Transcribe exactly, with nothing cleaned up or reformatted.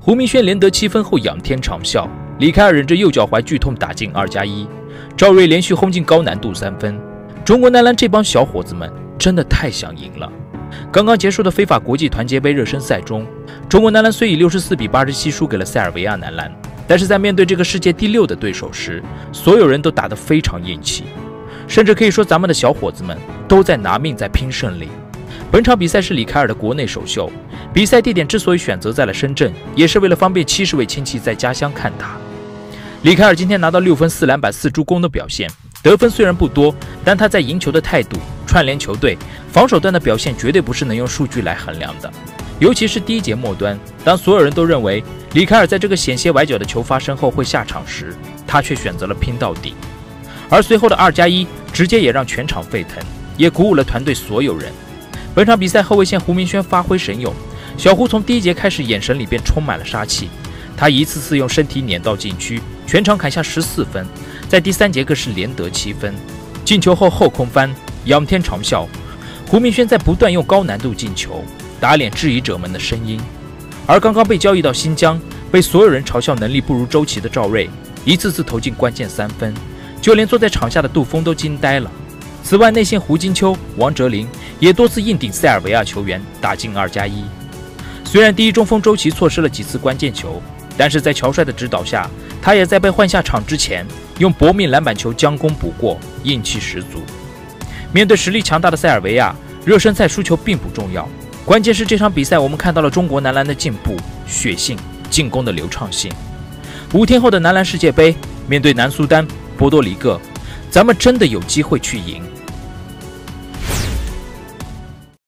胡明轩连得七分后仰天长啸，李凯尔忍着右脚踝剧痛打进二加一，赵睿连续轰进高难度三分。中国男篮这帮小伙子们真的太想赢了。刚刚结束的非法国际团结杯热身赛中，中国男篮虽以六十四比八十七输给了塞尔维亚男篮，但是在面对这个世界第六的对手时，所有人都打得非常硬气，甚至可以说咱们的小伙子们都在拿命在拼胜利。本场比赛是李凯尔的国内首秀，比赛地点之所以选择在了深圳，也是为了方便七十位亲戚在家乡看打。李凯尔今天拿到六分、四篮板、四助攻的表现，得分虽然不多，但他在赢球的态度、串联球队、防守端的表现绝对不是能用数据来衡量的。尤其是第一节末端，当所有人都认为李凯尔在这个险些崴脚的球发生后会下场时，他却选择了拼到底。而随后的二加一直接也让全场沸腾，也鼓舞了团队所有人。本场比赛后卫线胡明轩发挥神勇，小胡从第一节开始眼神里便充满了杀气，他一次次用身体碾到禁区，全场砍下十四分，在第三节更是连得七分。进球后后空翻，仰天长啸，胡明轩在不断用高难度进球打脸质疑者们的声音。而刚刚被交易到新疆，被所有人嘲笑能力不如周琦的赵睿，一次次投进关键三分，就连坐在场下的杜锋都惊呆了。此外，内线胡金秋、王哲林也多次硬顶塞尔维亚球员，打进二加一。虽然第一中锋周琦错失了几次关键球，但是在乔帅的指导下，他也在被换下场之前，用搏命篮板球将功补过，硬气十足。面对实力强大的塞尔维亚，热身赛输球并不重要，关键是这场比赛我们看到了中国男篮的进步、血性、进攻的流畅性。五天后的男篮世界杯，面对南苏丹、波多黎各，咱们真的有机会去赢。